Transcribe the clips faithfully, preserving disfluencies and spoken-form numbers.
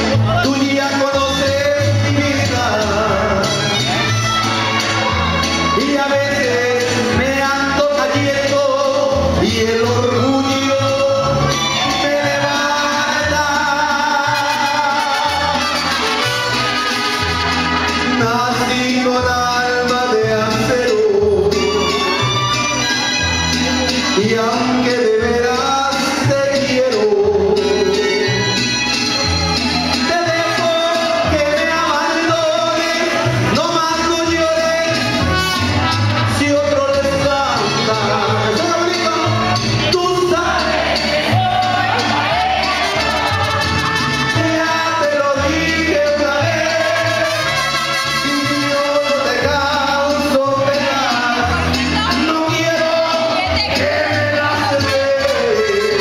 Tú ya conoces mi vida y a veces me ando cayendo y el orgullo me levanta. Nací con alma de acero y aunque de veras te quiero, te dejo que me abandones, no más no llores si otro les canta. ¿Suena bonito? Tú sabes, ya te lo dije una vez, y yo no te causo pena, no quiero que me lastimes,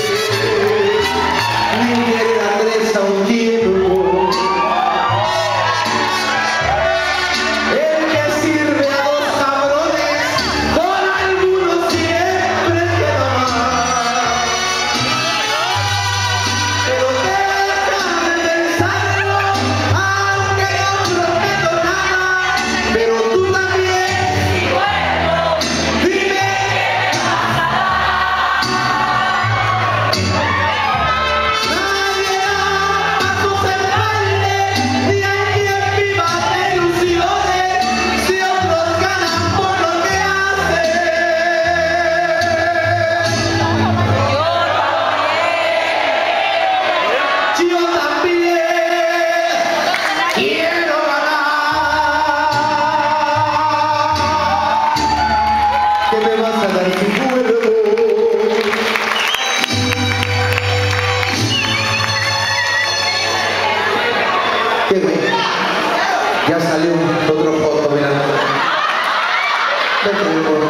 ni que regresa un tiempo. El que sirve a dos cabrones, con algunos siempre queda más. Pero déjame pensarlo, aunque no prometo nada. Pero tú también, dime. Nadie da pasos en balde, ni hay quien viva de ilusiones, si otros ganan por lo que hacen. Yo también quiero ganar. ¿Qué me vas a dar si vuelvo? ¿Qué güey? Ya salió otro foto, mira. Vete, mi amor.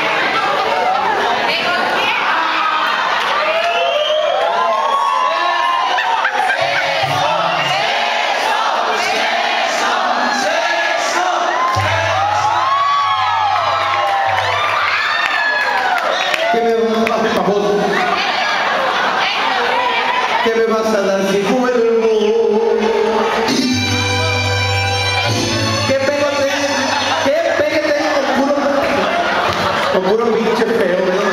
¿Qué me vas a dar, por favor? ¿Qué me vas a dar si vuelvo? ¿Qué pego te, qué pegue tengo con puro, con puro pinche feo, ¿verdad?